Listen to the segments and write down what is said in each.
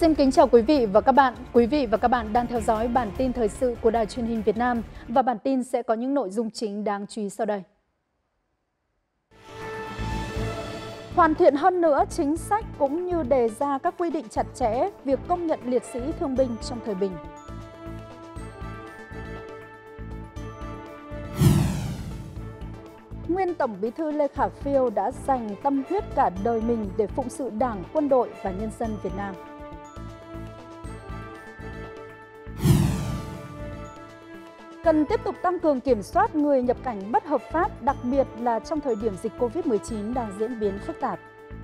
Xin kính chào quý vị và các bạn. Quý vị và các bạn đang theo dõi bản tin thời sự của Đài Truyền hình Việt Nam và bản tin sẽ có những nội dung chính đáng chú ý sau đây. Hoàn thiện hơn nữa chính sách cũng như đề ra các quy định chặt chẽ việc công nhận liệt sĩ thương binh trong thời bình. Nguyên Tổng Bí thư Lê Khả Phiêu đã dành tâm huyết cả đời mình để phụng sự Đảng, quân đội và nhân dân Việt Nam. Cần tiếp tục tăng cường kiểm soát người nhập cảnh bất hợp pháp, đặc biệt là trong thời điểm dịch Covid-19 đang diễn biến phức tạp.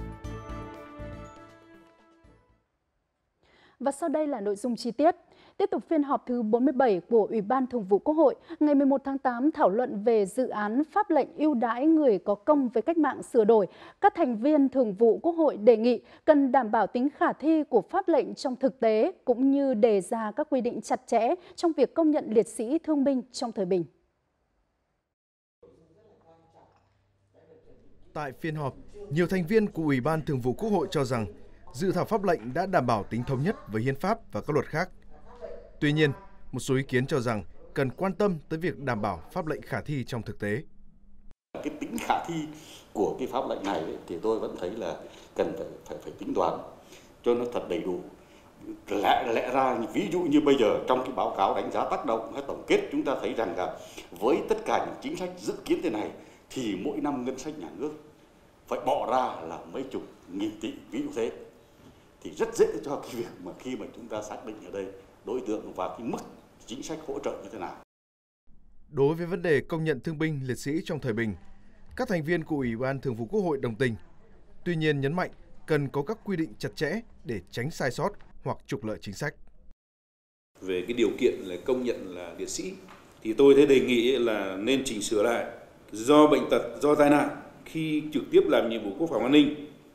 Và sau đây là nội dung chi tiết. Tiếp tục phiên họp thứ 47 của Ủy ban Thường vụ Quốc hội, ngày 11 tháng 8 thảo luận về dự án pháp lệnh ưu đãi người có công với cách mạng sửa đổi. Các thành viên Thường vụ Quốc hội đề nghị cần đảm bảo tính khả thi của pháp lệnh trong thực tế, cũng như đề ra các quy định chặt chẽ trong việc công nhận liệt sĩ thương binh trong thời bình. Tại phiên họp, nhiều thành viên của Ủy ban Thường vụ Quốc hội cho rằng dự thảo pháp lệnh đã đảm bảo tính thống nhất với hiến pháp và các luật khác. Tuy nhiên, một số ý kiến cho rằng cần quan tâm tới việc đảm bảo pháp lệnh khả thi trong thực tế. Cái tính khả thi của cái pháp lệnh này thì tôi vẫn thấy là cần phải tính toán cho nó thật đầy đủ. Lẽ ra ví dụ như bây giờ trong cái báo cáo đánh giá tác động hay tổng kết, chúng ta thấy rằng là với tất cả những chính sách dự kiến thế này thì mỗi năm ngân sách nhà nước phải bỏ ra là mấy chục nghìn tỷ, ví dụ thế. Thì rất dễ cho cái việc mà khi mà chúng ta xác định ở đây đối tượng và cái mức chính sách hỗ trợ như thế nào. Đối với vấn đề công nhận thương binh liệt sĩ trong thời bình, các thành viên của Ủy ban Thường vụ Quốc hội đồng tình. Tuy nhiên nhấn mạnh cần có các quy định chặt chẽ để tránh sai sót hoặc trục lợi chính sách. Về cái điều kiện là công nhận là liệt sĩ thì tôi thấy đề nghị là nên chỉnh sửa lại do bệnh tật, do tai nạn khi trực tiếp làm nhiệm vụ quốc phòng an ninh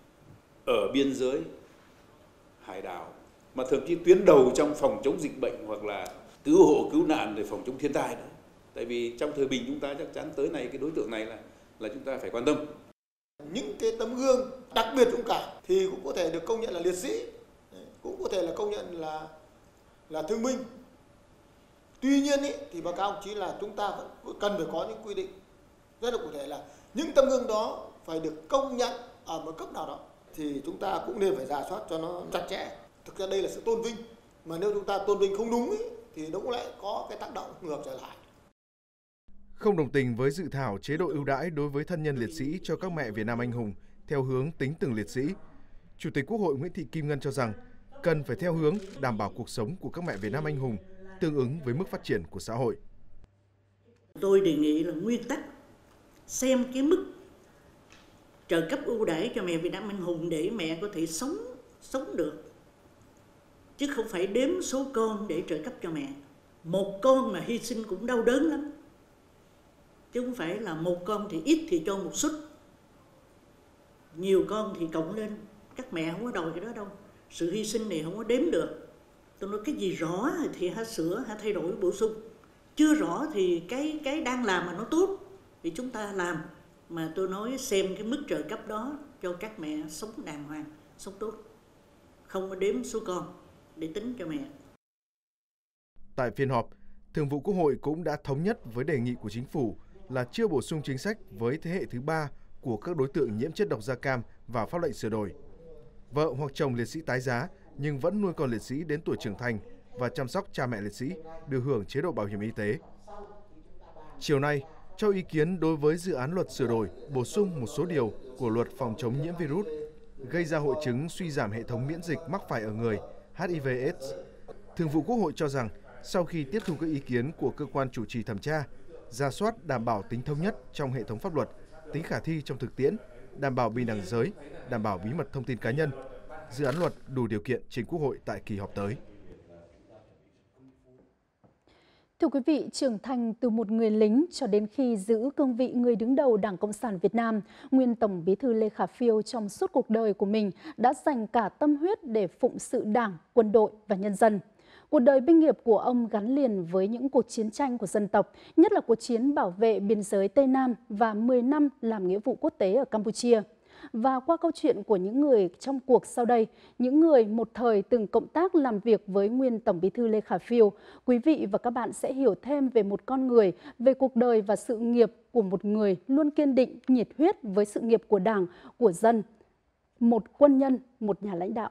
ở biên giới, hải đảo, mà thậm chí tuyến đầu trong phòng chống dịch bệnh hoặc là cứu hộ cứu nạn để phòng chống thiên tai nữa. Tại vì trong thời bình chúng ta chắc chắn tới này cái đối tượng này là chúng ta phải quan tâm. Những cái tấm gương đặc biệt dũng cảm thì cũng có thể được công nhận là liệt sĩ, cũng có thể là công nhận là thương binh. Tuy nhiên thì báo cáo chỉ là chúng ta vẫn cần phải có những quy định rất là cụ thể là những tấm gương đó phải được công nhận ở một cấp nào đó, thì chúng ta cũng nên phải rà soát cho nó chặt chẽ. Thực ra đây là sự tôn vinh, mà nếu chúng ta tôn vinh không đúng thì nó cũng lại có cái tác động ngược trở lại. Không đồng tình với dự thảo chế độ ưu đãi đối với thân nhân liệt sĩ cho các mẹ Việt Nam anh hùng theo hướng tính từng liệt sĩ, Chủ tịch Quốc hội Nguyễn Thị Kim Ngân cho rằng cần phải theo hướng đảm bảo cuộc sống của các mẹ Việt Nam anh hùng tương ứng với mức phát triển của xã hội. Tôi đề nghị là nguyên tắc xem cái mức trợ cấp ưu đãi cho mẹ Việt Nam anh hùng để mẹ có thể sống được, chứ không phải đếm số con để trợ cấp cho mẹ. Một con mà hy sinh cũng đau đớn lắm, chứ không phải là một con thì ít thì cho một suất, nhiều con thì cộng lên. Các mẹ không có đòi cái đó đâu. Sự hy sinh này không có đếm được. Tôi nói cái gì rõ thì hãy sửa, hãy thay đổi bổ sung. Chưa rõ thì cái đang làm mà nó tốt thì chúng ta làm. Mà tôi nói xem cái mức trợ cấp đó cho các mẹ sống đàng hoàng, sống tốt, không có đếm số con để tính cho mẹ. Tại phiên họp, Thường vụ Quốc hội cũng đã thống nhất với đề nghị của Chính phủ là chưa bổ sung chính sách với thế hệ thứ 3 của các đối tượng nhiễm chất độc da cam vào pháp lệnh sửa đổi. Vợ hoặc chồng liệt sĩ tái giá nhưng vẫn nuôi con liệt sĩ đến tuổi trưởng thành và chăm sóc cha mẹ liệt sĩ được hưởng chế độ bảo hiểm y tế. Chiều nay, cho ý kiến đối với dự án luật sửa đổi, bổ sung một số điều của luật phòng chống nhiễm virus gây ra hội chứng suy giảm hệ thống miễn dịch mắc phải ở người HIV/AIDS. Thường vụ Quốc hội cho rằng sau khi tiếp thu các ý kiến của cơ quan chủ trì thẩm tra, rà soát đảm bảo tính thống nhất trong hệ thống pháp luật, tính khả thi trong thực tiễn, đảm bảo bình đẳng giới, đảm bảo bí mật thông tin cá nhân, dự án luật đủ điều kiện trình Quốc hội tại kỳ họp tới. Thưa quý vị, trưởng thành từ một người lính cho đến khi giữ cương vị người đứng đầu Đảng Cộng sản Việt Nam, nguyên Tổng Bí thư Lê Khả Phiêu trong suốt cuộc đời của mình đã dành cả tâm huyết để phụng sự Đảng, quân đội và nhân dân. Cuộc đời binh nghiệp của ông gắn liền với những cuộc chiến tranh của dân tộc, nhất là cuộc chiến bảo vệ biên giới Tây Nam và 10 năm làm nghĩa vụ quốc tế ở Campuchia. Và qua câu chuyện của những người trong cuộc sau đây, những người một thời từng cộng tác làm việc với nguyên Tổng Bí thư Lê Khả Phiêu, quý vị và các bạn sẽ hiểu thêm về một con người, về cuộc đời và sự nghiệp của một người luôn kiên định, nhiệt huyết với sự nghiệp của Đảng, của dân, một quân nhân, một nhà lãnh đạo.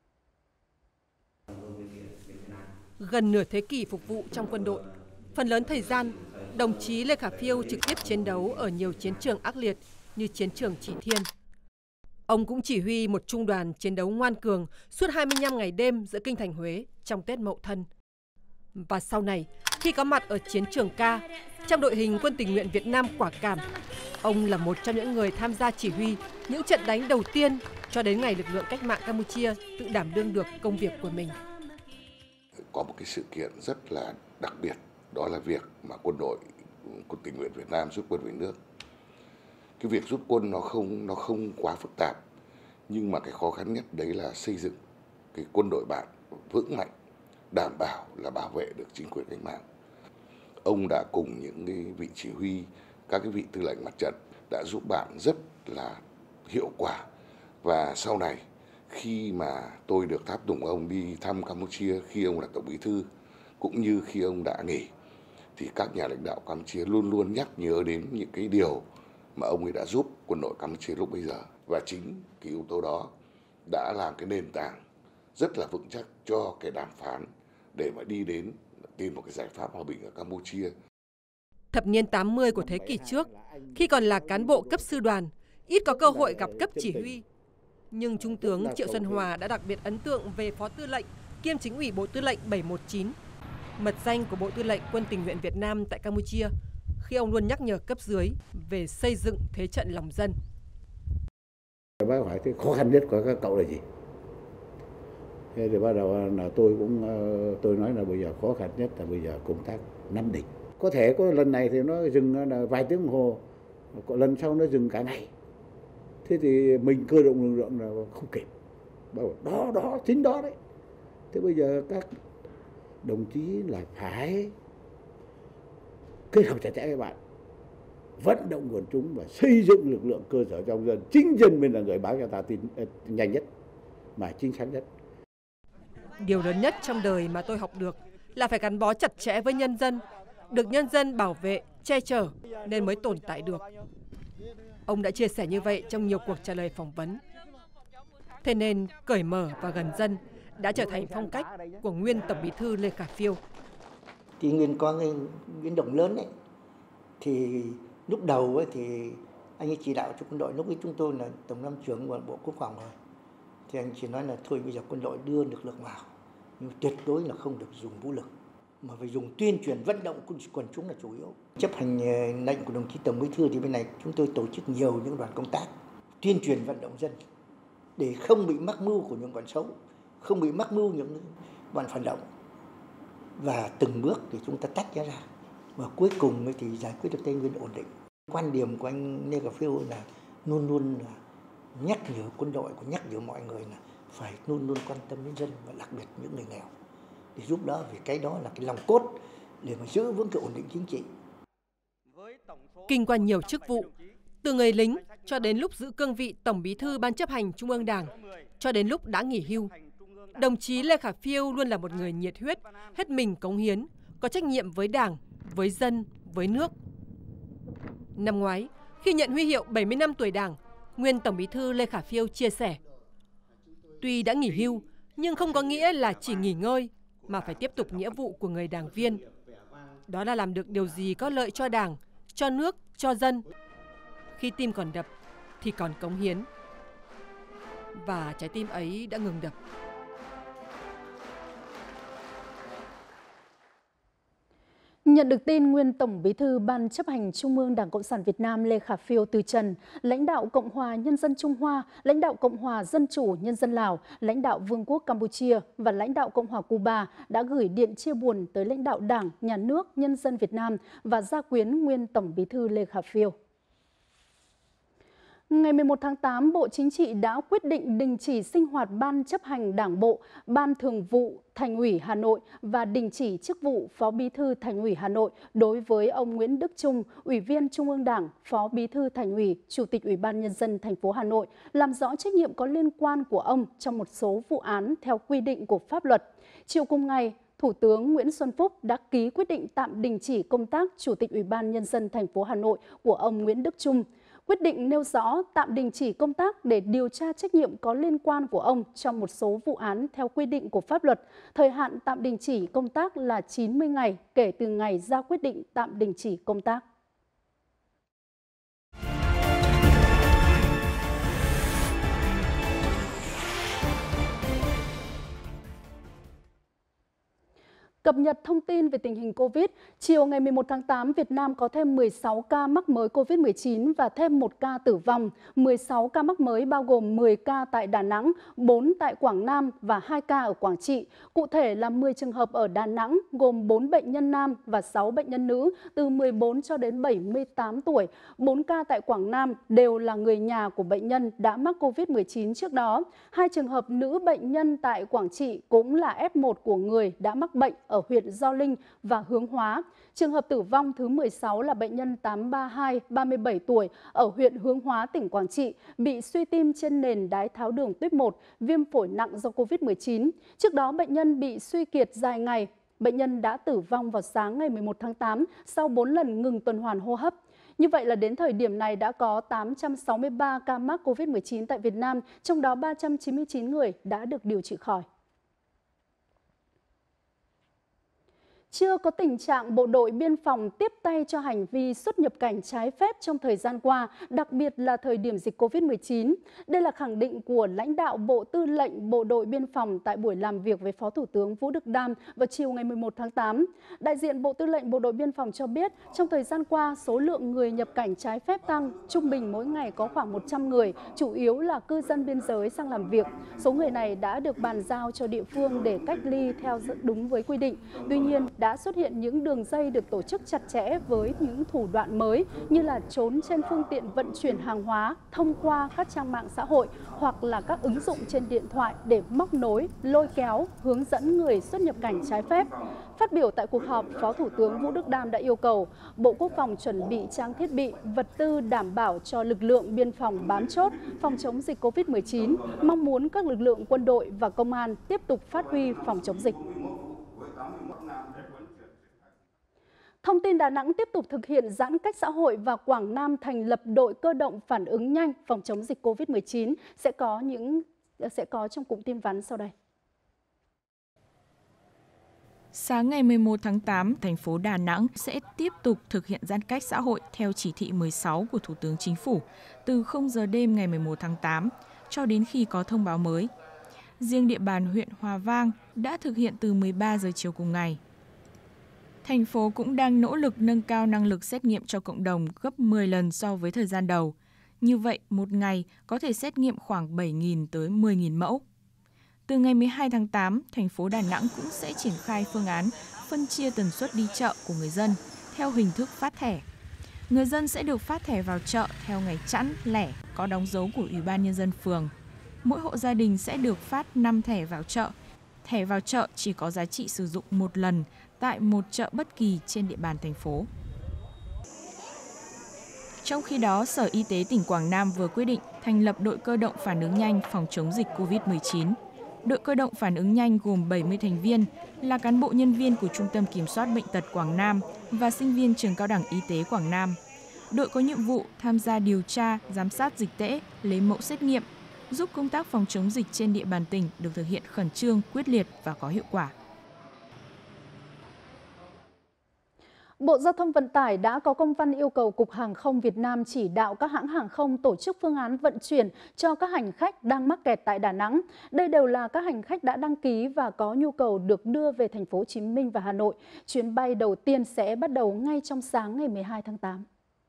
Gần nửa thế kỷ phục vụ trong quân đội, phần lớn thời gian, đồng chí Lê Khả Phiêu trực tiếp chiến đấu ở nhiều chiến trường ác liệt như chiến trường Chỉ Thiên. Ông cũng chỉ huy một trung đoàn chiến đấu ngoan cường suốt 25 ngày đêm giữa kinh thành Huế trong Tết Mậu Thân. Và sau này, khi có mặt ở chiến trường K, trong đội hình quân tình nguyện Việt Nam Quả Cảm, ông là một trong những người tham gia chỉ huy những trận đánh đầu tiên cho đến ngày lực lượng cách mạng Campuchia tự đảm đương được công việc của mình. Có một cái sự kiện rất là đặc biệt, đó là việc mà quân tình nguyện Việt Nam rút quân về nước. Cái việc rút quân nó không quá phức tạp, nhưng mà cái khó khăn nhất đấy là xây dựng cái quân đội bạn vững mạnh, đảm bảo là bảo vệ được chính quyền cách mạng. Ông đã cùng những cái vị chỉ huy, các cái vị tư lệnh mặt trận đã giúp bạn rất là hiệu quả. Và sau này, khi mà tôi được tháp tùng ông đi thăm Campuchia khi ông là Tổng Bí thư, cũng như khi ông đã nghỉ, thì các nhà lãnh đạo Campuchia luôn luôn nhắc nhớ đến những cái điều mà ông ấy đã giúp quân đội Campuchia lúc bây giờ. Và chính cái yếu tố đó đã làm cái nền tảng rất là vững chắc cho cái đàm phán để mà đi đến tìm một cái giải pháp hòa bình ở Campuchia. Thập niên 80 của thế kỷ trước, khi còn là cán bộ cấp sư đoàn, ít có cơ hội gặp cấp chỉ huy. Nhưng Trung tướng Triệu Xuân Hòa đã đặc biệt ấn tượng về Phó Tư lệnh kiêm Chính ủy Bộ Tư lệnh 719, mật danh của Bộ Tư lệnh Quân tình nguyện Việt Nam tại Campuchia, khi ông luôn nhắc nhở cấp dưới về xây dựng thế trận lòng dân. Bác hỏi thế khó khăn nhất của các cậu là gì? Thế thì bắt đầu là tôi nói là bây giờ khó khăn nhất là bây giờ công tác nắm địch. Có thể có lần này thì nó dừng là vài tiếng đồng hồ, có lần sau nó dừng cả ngày. Thế thì mình cơ động lực lượng là không kịp. Đó chính đó đấy. Thế bây giờ các đồng chí là phải kết hợp chặt chẽ với bạn, vận động quần chúng và xây dựng lực lượng cơ sở trong dân. Chính dân mình là người báo cho ta tin nhanh nhất mà chính xác nhất. Điều lớn nhất trong đời mà tôi học được là phải gắn bó chặt chẽ với nhân dân, được nhân dân bảo vệ, che chở nên mới tồn tại được. Ông đã chia sẻ như vậy trong nhiều cuộc trả lời phỏng vấn. Thế nên cởi mở và gần dân đã trở thành phong cách của nguyên Tổng Bí thư Lê Khả Phiêu. Thì Nguyên có cái biến động lớn ấy, thì lúc đầu ấy thì anh ấy chỉ đạo cho quân đội, lúc ấy chúng tôi là Tổng Tham trưởng của Bộ Quốc phòng rồi. Thì anh chỉ nói là thôi bây giờ quân đội đưa lực lượng vào, nhưng tuyệt đối là không được dùng vũ lực, mà phải dùng tuyên truyền vận động quần chúng là chủ yếu. Chấp hành lệnh của đồng chí Tổng Bí thư thì bên này chúng tôi tổ chức nhiều những đoàn công tác tuyên truyền vận động dân để không bị mắc mưu của những bọn xấu, không bị mắc mưu những bọn phản động, và từng bước thì chúng ta tách ra, và cuối cùng thì giải quyết được Tây Nguyên ổn định. Quan điểm của anh Lê Khả Phiêu là luôn luôn là nhắc nhở quân đội, nhắc nhở mọi người là phải luôn luôn quan tâm đến dân, và đặc biệt những người nghèo, để giúp đỡ, vì cái đó là cái lòng cốt để mà giữ vững cái ổn định chính trị. Kinh qua nhiều chức vụ, từ người lính cho đến lúc giữ cương vị Tổng Bí thư Ban chấp hành Trung ương Đảng, cho đến lúc đã nghỉ hưu, đồng chí Lê Khả Phiêu luôn là một người nhiệt huyết, hết mình cống hiến, có trách nhiệm với Đảng, với dân, với nước. Năm ngoái, khi nhận huy hiệu 70 năm tuổi Đảng, nguyên Tổng Bí thư Lê Khả Phiêu chia sẻ: tuy đã nghỉ hưu, nhưng không có nghĩa là chỉ nghỉ ngơi, mà phải tiếp tục nghĩa vụ của người đảng viên. Đó là làm được điều gì có lợi cho Đảng, cho nước, cho dân. Khi tim còn đập, thì còn cống hiến. Và trái tim ấy đã ngừng đập. Nhận được tin nguyên Tổng Bí thư Ban chấp hành Trung ương Đảng Cộng sản Việt Nam Lê Khả Phiêu từ trần, lãnh đạo Cộng hòa Nhân dân Trung Hoa, lãnh đạo Cộng hòa Dân chủ Nhân dân Lào, lãnh đạo Vương quốc Campuchia và lãnh đạo Cộng hòa Cuba đã gửi điện chia buồn tới lãnh đạo Đảng, Nhà nước, Nhân dân Việt Nam và gia quyến nguyên Tổng Bí thư Lê Khả Phiêu. Ngày 11 tháng 8, Bộ Chính trị đã quyết định đình chỉ sinh hoạt Ban chấp hành Đảng bộ, Ban Thường vụ Thành ủy Hà Nội và đình chỉ chức vụ Phó Bí thư Thành ủy Hà Nội đối với ông Nguyễn Đức Chung, Ủy viên Trung ương Đảng, Phó Bí thư Thành ủy, Chủ tịch Ủy ban Nhân dân thành phố Hà Nội, làm rõ trách nhiệm có liên quan của ông trong một số vụ án theo quy định của pháp luật. Chiều cùng ngày, Thủ tướng Nguyễn Xuân Phúc đã ký quyết định tạm đình chỉ công tác Chủ tịch Ủy ban Nhân dân thành phố Hà Nội của ông Nguyễn Đức Chung. Quyết định nêu rõ tạm đình chỉ công tác để điều tra trách nhiệm có liên quan của ông trong một số vụ án theo quy định của pháp luật. Thời hạn tạm đình chỉ công tác là 90 ngày kể từ ngày ra quyết định tạm đình chỉ công tác. Cập nhật thông tin về tình hình Covid, chiều ngày 11 tháng 8, Việt Nam có thêm 16 ca mắc mới Covid-19 và thêm 1 ca tử vong. 16 ca mắc mới bao gồm 10 ca tại Đà Nẵng, 4 tại Quảng Nam và 2 ca ở Quảng Trị. Cụ thể là 10 trường hợp ở Đà Nẵng, gồm 4 bệnh nhân nam và 6 bệnh nhân nữ từ 14 cho đến 78 tuổi. 4 ca tại Quảng Nam đều là người nhà của bệnh nhân đã mắc Covid-19 trước đó. 2 trường hợp nữ bệnh nhân tại Quảng Trị cũng là F1 của người đã mắc bệnh ở huyện Gio Linh và Hướng Hóa. Trường hợp tử vong thứ 16 là bệnh nhân 832, 37 tuổi, ở huyện Hướng Hóa, tỉnh Quảng Trị, bị suy tim trên nền đái tháo đường tuyếp 1, viêm phổi nặng do Covid-19. Trước đó, bệnh nhân bị suy kiệt dài ngày. Bệnh nhân đã tử vong vào sáng ngày 11 tháng 8 sau 4 lần ngừng tuần hoàn hô hấp. Như vậy là đến thời điểm này đã có 863 ca mắc Covid-19 tại Việt Nam, trong đó 399 người đã được điều trị khỏi. Chưa có tình trạng bộ đội biên phòng tiếp tay cho hành vi xuất nhập cảnh trái phép trong thời gian qua, đặc biệt là thời điểm dịch Covid-19. Đây là khẳng định của lãnh đạo Bộ Tư lệnh Bộ đội Biên phòng tại buổi làm việc với Phó Thủ tướng Vũ Đức Đam vào chiều ngày 11 tháng 8. Đại diện Bộ Tư lệnh Bộ đội Biên phòng cho biết, trong thời gian qua, số lượng người nhập cảnh trái phép tăng, trung bình mỗi ngày có khoảng 100 người, chủ yếu là cư dân biên giới sang làm việc. Số người này đã được bàn giao cho địa phương để cách ly theo đúng với quy định. Tuy nhiên, đã xuất hiện những đường dây được tổ chức chặt chẽ với những thủ đoạn mới như là trốn trên phương tiện vận chuyển hàng hóa thông qua các trang mạng xã hội hoặc là các ứng dụng trên điện thoại để móc nối, lôi kéo, hướng dẫn người xuất nhập cảnh trái phép. Phát biểu tại cuộc họp, Phó Thủ tướng Vũ Đức Đam đã yêu cầu Bộ Quốc phòng chuẩn bị trang thiết bị, vật tư đảm bảo cho lực lượng biên phòng bám chốt phòng chống dịch Covid-19, mong muốn các lực lượng quân đội và công an tiếp tục phát huy phòng chống dịch. Thông tin Đà Nẵng tiếp tục thực hiện giãn cách xã hội và Quảng Nam thành lập đội cơ động phản ứng nhanh phòng chống dịch Covid-19 sẽ có trong cụm tin vắn sau đây. Sáng ngày 11 tháng 8, thành phố Đà Nẵng sẽ tiếp tục thực hiện giãn cách xã hội theo chỉ thị 16 của Thủ tướng Chính phủ từ 0 giờ đêm ngày 11 tháng 8 cho đến khi có thông báo mới. Riêng địa bàn huyện Hòa Vang đã thực hiện từ 13 giờ chiều cùng ngày. Thành phố cũng đang nỗ lực nâng cao năng lực xét nghiệm cho cộng đồng gấp 10 lần so với thời gian đầu. Như vậy, một ngày có thể xét nghiệm khoảng 7.000 tới 10.000 mẫu. Từ ngày 12 tháng 8, thành phố Đà Nẵng cũng sẽ triển khai phương án phân chia tần suất đi chợ của người dân theo hình thức phát thẻ. Người dân sẽ được phát thẻ vào chợ theo ngày chẵn, lẻ, có đóng dấu của Ủy ban Nhân dân phường. Mỗi hộ gia đình sẽ được phát 5 thẻ vào chợ. Thẻ vào chợ chỉ có giá trị sử dụng một lần tại một chợ bất kỳ trên địa bàn thành phố. Trong khi đó, Sở Y tế tỉnh Quảng Nam vừa quyết định thành lập đội cơ động phản ứng nhanh phòng chống dịch Covid-19. Đội cơ động phản ứng nhanh gồm 70 thành viên là cán bộ nhân viên của Trung tâm Kiểm soát Bệnh tật Quảng Nam và sinh viên Trường Cao đẳng Y tế Quảng Nam. Đội có nhiệm vụ tham gia điều tra, giám sát dịch tễ, lấy mẫu xét nghiệm, giúp công tác phòng chống dịch trên địa bàn tỉnh được thực hiện khẩn trương, quyết liệt và có hiệu quả. Bộ Giao thông Vận tải đã có công văn yêu cầu Cục Hàng không Việt Nam chỉ đạo các hãng hàng không tổ chức phương án vận chuyển cho các hành khách đang mắc kẹt tại Đà Nẵng. Đây đều là các hành khách đã đăng ký và có nhu cầu được đưa về thành phố Hồ Chí Minh và Hà Nội. Chuyến bay đầu tiên sẽ bắt đầu ngay trong sáng ngày 12 tháng 8.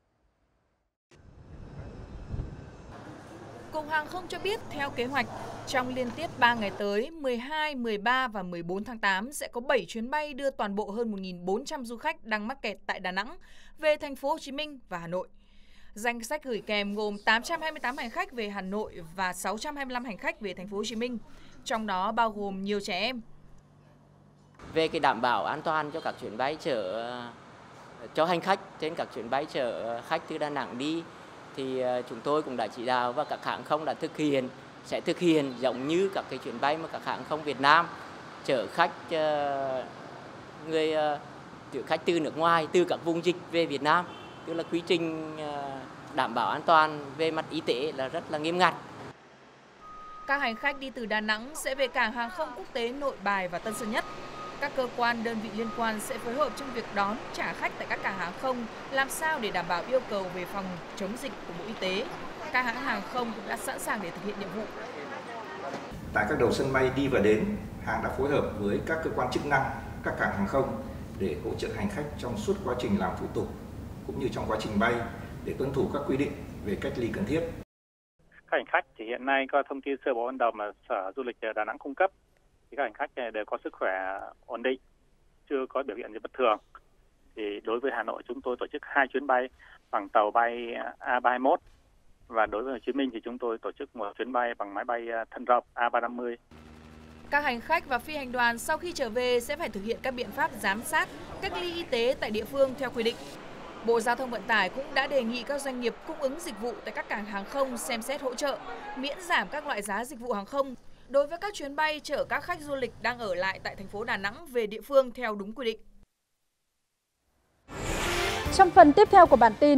Cục Hàng không cho biết theo kế hoạch, trong liên tiếp 3 ngày tới, 12, 13 và 14 tháng 8 sẽ có 7 chuyến bay đưa toàn bộ hơn 1.400 du khách đang mắc kẹt tại Đà Nẵng về thành phố Hồ Chí Minh và Hà Nội. Danh sách gửi kèm gồm 828 hành khách về Hà Nội và 625 hành khách về Thành phố Hồ Chí Minh, trong đó bao gồm nhiều trẻ em. Về cái đảm bảo an toàn cho các chuyến bay chở cho hành khách trên các chuyến bay chở khách từ Đà Nẵng đi thì chúng tôi cũng đã chỉ đạo và các hãng không đã sẽ thực hiện giống như các cái chuyến bay mà các hãng không Việt Nam chở khách khách từ nước ngoài, từ các vùng dịch về Việt Nam, tức là quy trình đảm bảo an toàn về mặt y tế là rất là nghiêm ngặt. Các hành khách đi từ Đà Nẵng sẽ về cảng hàng không quốc tế Nội Bài và Tân Sơn Nhất. Các cơ quan đơn vị liên quan sẽ phối hợp trong việc đón trả khách tại các cảng hàng không, làm sao để đảm bảo yêu cầu về phòng chống dịch của Bộ Y tế. Các hãng hàng không cũng đã sẵn sàng để thực hiện nhiệm vụ. Tại các đầu sân bay đi và đến, hãng đã phối hợp với các cơ quan chức năng, các cảng hàng không để hỗ trợ hành khách trong suốt quá trình làm thủ tục cũng như trong quá trình bay để tuân thủ các quy định về cách ly cần thiết. Các hành khách thì hiện nay có thông tin sơ bộ ban đầu mà Sở Du lịch Đà Nẵng cung cấp thì các hành khách này đều có sức khỏe ổn định, chưa có biểu hiện gì bất thường. Thì đối với Hà Nội chúng tôi tổ chức 2 chuyến bay bằng tàu bay A321 và đối với Hồ Chí Minh thì chúng tôi tổ chức 1 chuyến bay bằng máy bay thân rộng A350. Các hành khách và phi hành đoàn sau khi trở về sẽ phải thực hiện các biện pháp giám sát, cách ly y tế tại địa phương theo quy định. Bộ Giao thông Vận tải cũng đã đề nghị các doanh nghiệp cung ứng dịch vụ tại các cảng hàng không xem xét hỗ trợ, miễn giảm các loại giá dịch vụ hàng không đối với các chuyến bay chở các khách du lịch đang ở lại tại thành phố Đà Nẵng về địa phương theo đúng quy định. Trong phần tiếp theo của bản tin,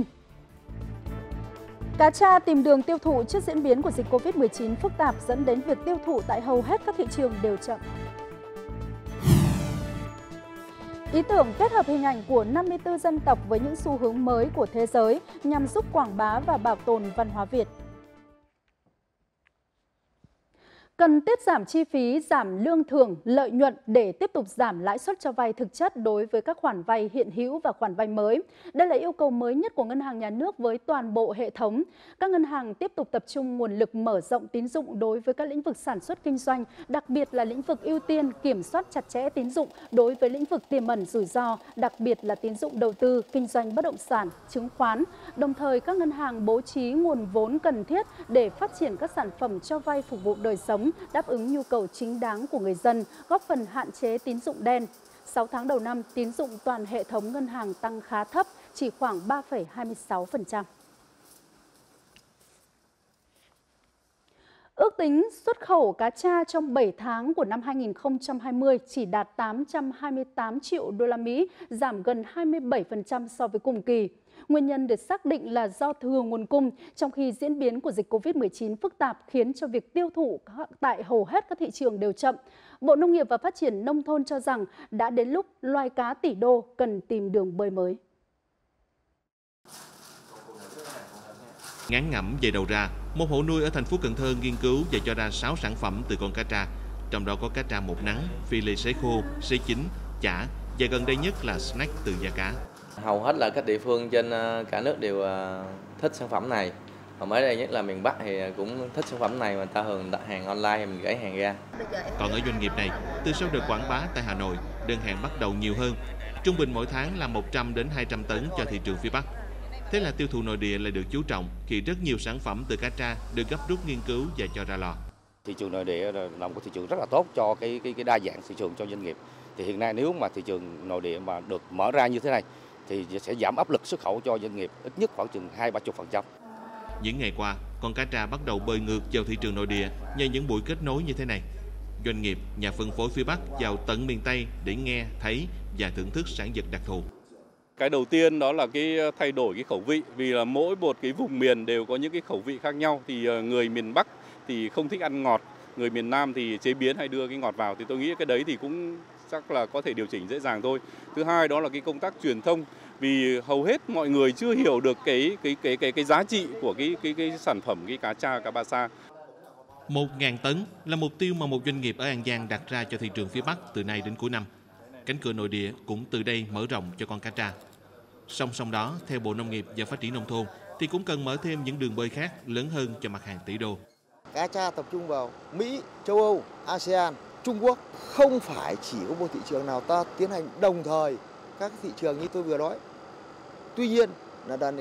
cá tra tìm đường tiêu thụ trước diễn biến của dịch Covid-19 phức tạp dẫn đến việc tiêu thụ tại hầu hết các thị trường đều chậm. Ý tưởng kết hợp hình ảnh của 54 dân tộc với những xu hướng mới của thế giới nhằm giúp quảng bá và bảo tồn văn hóa Việt. Cần tiết giảm chi phí, giảm lương thưởng, lợi nhuận để tiếp tục giảm lãi suất cho vay thực chất đối với các khoản vay hiện hữu và khoản vay mới. Đây là yêu cầu mới nhất của Ngân hàng Nhà nước với toàn bộ hệ thống. Các ngân hàng tiếp tục tập trung nguồn lực mở rộng tín dụng đối với các lĩnh vực sản xuất kinh doanh, đặc biệt là lĩnh vực ưu tiên, kiểm soát chặt chẽ tín dụng đối với lĩnh vực tiềm ẩn rủi ro, đặc biệt là tín dụng đầu tư, kinh doanh bất động sản, chứng khoán. Đồng thời, các ngân hàng bố trí nguồn vốn cần thiết để phát triển các sản phẩm cho vay phục vụ đời sống, đáp ứng nhu cầu chính đáng của người dân, góp phần hạn chế tín dụng đen. 6 tháng đầu năm, tín dụng toàn hệ thống ngân hàng tăng khá thấp, chỉ khoảng 3,26%. Ước tính xuất khẩu cá tra trong 7 tháng của năm 2020 chỉ đạt 828 triệu đô la Mỹ, giảm gần 27% so với cùng kỳ. Nguyên nhân được xác định là do thừa nguồn cung, trong khi diễn biến của dịch Covid-19 phức tạp khiến cho việc tiêu thụ tại hầu hết các thị trường đều chậm. Bộ Nông nghiệp và Phát triển Nông thôn cho rằng đã đến lúc loài cá tỷ đô cần tìm đường bơi mới. Ngán ngẩm về đầu ra, một hộ nuôi ở thành phố Cần Thơ nghiên cứu và cho ra 6 sản phẩm từ con cá tra. Trong đó có cá tra một nắng, phi lê sấy khô, sấy chín, chả và gần đây nhất là snack từ da cá. Hầu hết là các địa phương trên cả nước đều thích sản phẩm này. Và mới đây nhất là miền Bắc thì cũng thích sản phẩm này, mà ta thường đặt hàng online thì mình gửi hàng ra. Còn ở doanh nghiệp này, từ sau đợt quảng bá tại Hà Nội, đơn hàng bắt đầu nhiều hơn. Trung bình mỗi tháng là 100 đến 200 tấn cho thị trường phía Bắc. Thế là tiêu thụ nội địa lại được chú trọng khi rất nhiều sản phẩm từ cá tra được gấp rút nghiên cứu và cho ra lò. Thị trường nội địa là một thị trường rất là tốt cho cái đa dạng thị trường cho doanh nghiệp. Thì hiện nay nếu mà thị trường nội địa mà được mở ra như thế này thì sẽ giảm áp lực xuất khẩu cho doanh nghiệp ít nhất khoảng chừng 20-30%. Những ngày qua, con cá tra bắt đầu bơi ngược vào thị trường nội địa nhờ những buổi kết nối như thế này. Doanh nghiệp, nhà phân phối phía Bắc vào tận miền Tây để nghe, thấy và thưởng thức sản vật đặc thù. Cái đầu tiên đó là cái thay đổi cái khẩu vị, vì là mỗi một cái vùng miền đều có những cái khẩu vị khác nhau. Thì người miền Bắc thì không thích ăn ngọt, người miền Nam thì chế biến hay đưa cái ngọt vào, thì tôi nghĩ cái đấy thì cũng chắc là có thể điều chỉnh dễ dàng thôi. Thứ hai đó là cái công tác truyền thông, vì hầu hết mọi người chưa hiểu được cái giá trị của cái sản phẩm cái cá tra, cá ba sa. 1.000 tấn là mục tiêu mà một doanh nghiệp ở An Giang đặt ra cho thị trường phía Bắc từ nay đến cuối năm. Cánh cửa nội địa cũng từ đây mở rộng cho con cá tra. Song song đó, theo Bộ Nông nghiệp và Phát triển Nông thôn, thì cũng cần mở thêm những đường bơi khác lớn hơn cho mặt hàng tỷ đô. Cá tra tập trung vào Mỹ, châu Âu, ASEAN, Trung Quốc. Không phải chỉ có một thị trường nào ta tiến hành đồng thời các thị trường như tôi vừa nói. Tuy nhiên là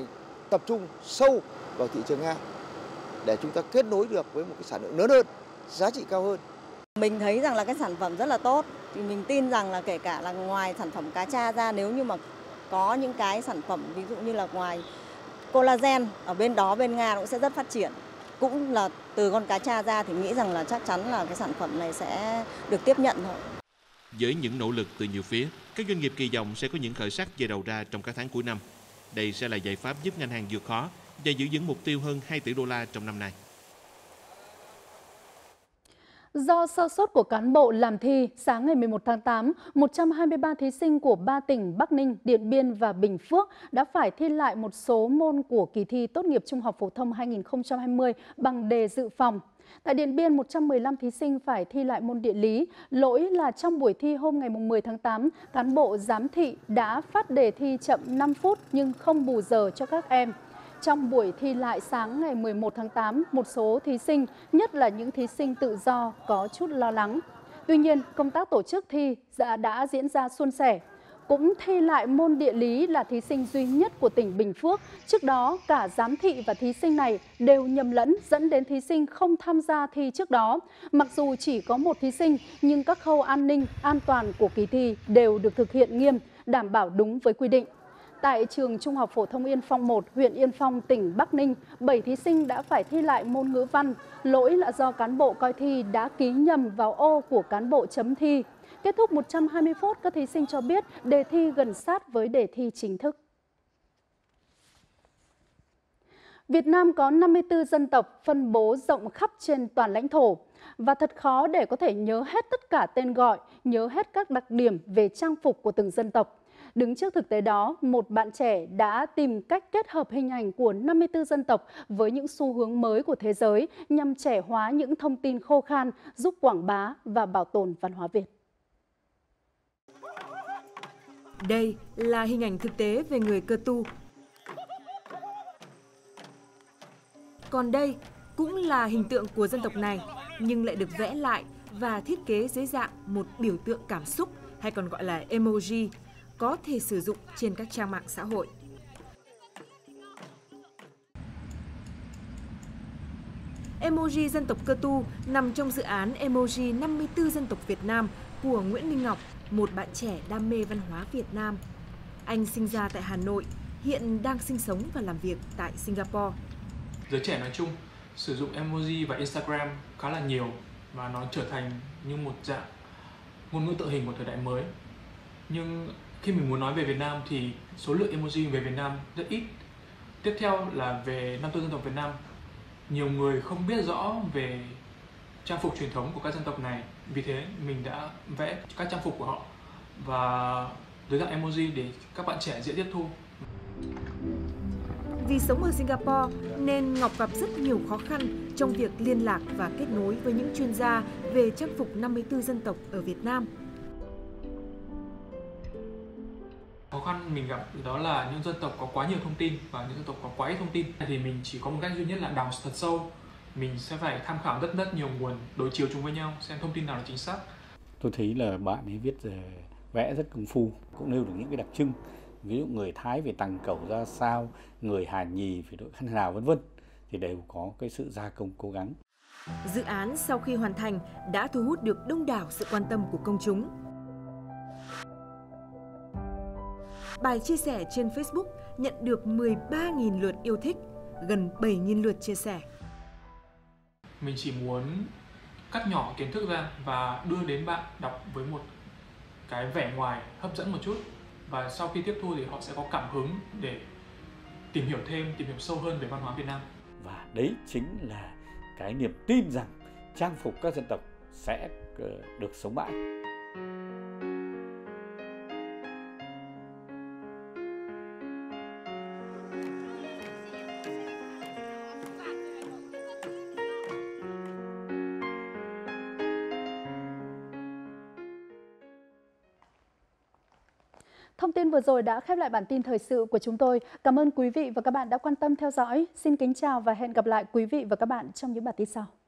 tập trung sâu vào thị trường Nga để chúng ta kết nối được với một cái sản lượng lớn hơn, giá trị cao hơn. Mình thấy rằng là cái sản phẩm rất là tốt, thì mình tin rằng là kể cả là ngoài sản phẩm cá tra ra, nếu như mà có những cái sản phẩm ví dụ như là ngoài collagen ở bên đó, bên Nga cũng sẽ rất phát triển. Cũng là từ con cá tra ra thì nghĩ rằng là chắc chắn là cái sản phẩm này sẽ được tiếp nhận thôi. Với những nỗ lực từ nhiều phía, các doanh nghiệp kỳ vọng sẽ có những khởi sắc về đầu ra trong các tháng cuối năm. Đây sẽ là giải pháp giúp ngành hàng vượt khó và giữ vững mục tiêu hơn 2 tỷ đô la trong năm nay. Do sơ suất của cán bộ làm thi, sáng ngày 11 tháng 8, 123 thí sinh của 3 tỉnh Bắc Ninh, Điện Biên và Bình Phước đã phải thi lại một số môn của kỳ thi tốt nghiệp trung học phổ thông 2020 bằng đề dự phòng. Tại Điện Biên, 115 thí sinh phải thi lại môn địa lý. Lỗi là trong buổi thi hôm ngày 10 tháng 8, cán bộ giám thị đã phát đề thi chậm 5 phút nhưng không bù giờ cho các em. Trong buổi thi lại sáng ngày 11 tháng 8, một số thí sinh, nhất là những thí sinh tự do, có chút lo lắng. Tuy nhiên, công tác tổ chức thi đã diễn ra suôn sẻ. Cũng thi lại môn địa lý là thí sinh duy nhất của tỉnh Bình Phước. Trước đó, cả giám thị và thí sinh này đều nhầm lẫn dẫn đến thí sinh không tham gia thi trước đó. Mặc dù chỉ có một thí sinh, nhưng các khâu an ninh, an toàn của kỳ thi đều được thực hiện nghiêm, đảm bảo đúng với quy định. Tại trường Trung học phổ thông Yên Phong 1, huyện Yên Phong, tỉnh Bắc Ninh, 7 thí sinh đã phải thi lại môn ngữ văn. Lỗi là do cán bộ coi thi đã ký nhầm vào ô của cán bộ chấm thi. Kết thúc 120 phút, các thí sinh cho biết đề thi gần sát với đề thi chính thức. Việt Nam có 54 dân tộc phân bố rộng khắp trên toàn lãnh thổ. Và thật khó để có thể nhớ hết tất cả tên gọi, nhớ hết các đặc điểm về trang phục của từng dân tộc. Đứng trước thực tế đó, một bạn trẻ đã tìm cách kết hợp hình ảnh của 54 dân tộc với những xu hướng mới của thế giới nhằm trẻ hóa những thông tin khô khan, giúp quảng bá và bảo tồn văn hóa Việt. Đây là hình ảnh thực tế về người Cơ Tu. Còn đây cũng là hình tượng của dân tộc này, nhưng lại được vẽ lại và thiết kế dưới dạng một biểu tượng cảm xúc hay còn gọi là emoji, có thể sử dụng trên các trang mạng xã hội. Emoji dân tộc Cơ Tu nằm trong dự án Emoji 54 dân tộc Việt Nam của Nguyễn Minh Ngọc, một bạn trẻ đam mê văn hóa Việt Nam. Anh sinh ra tại Hà Nội, hiện đang sinh sống và làm việc tại Singapore. Giới trẻ nói chung sử dụng emoji và Instagram khá là nhiều và nó trở thành như một dạng ngôn ngữ tự hình của thời đại mới. Nhưng khi mình muốn nói về Việt Nam thì số lượng emoji về Việt Nam rất ít. Tiếp theo là về 54 dân tộc Việt Nam. Nhiều người không biết rõ về trang phục truyền thống của các dân tộc này. Vì thế mình đã vẽ các trang phục của họ và dưới dạng emoji để các bạn trẻ dễ tiếp thu. Vì sống ở Singapore nên Ngọc gặp rất nhiều khó khăn trong việc liên lạc và kết nối với những chuyên gia về trang phục 54 dân tộc ở Việt Nam. Khó khăn mình gặp đó là những dân tộc có quá nhiều thông tin và những dân tộc có quá ít thông tin. Thì mình chỉ có một cách duy nhất là đào thật sâu. Mình sẽ phải tham khảo rất nhiều nguồn, đối chiếu chúng với nhau, xem thông tin nào là chính xác. Tôi thấy là bạn ấy viết vẽ rất công phu, cũng nêu được những cái đặc trưng. Ví dụ người Thái về tằng cẩu ra sao, người Hà Nhì về đội khăn hào v.v. thì đều có cái sự gia công cố gắng. Dự án sau khi hoàn thành đã thu hút được đông đảo sự quan tâm của công chúng. Bài chia sẻ trên Facebook nhận được 13.000 lượt yêu thích, gần 7.000 lượt chia sẻ. Mình chỉ muốn cắt nhỏ kiến thức ra và đưa đến bạn đọc với một cái vẻ ngoài hấp dẫn một chút. Và sau khi tiếp thu thì họ sẽ có cảm hứng để tìm hiểu thêm, tìm hiểu sâu hơn về văn hóa Việt Nam. Và đấy chính là cái niềm tin rằng trang phục các dân tộc sẽ được sống mãi. Thông tin vừa rồi đã khép lại bản tin thời sự của chúng tôi. Cảm ơn quý vị và các bạn đã quan tâm theo dõi. Xin kính chào và hẹn gặp lại quý vị và các bạn trong những bản tin sau.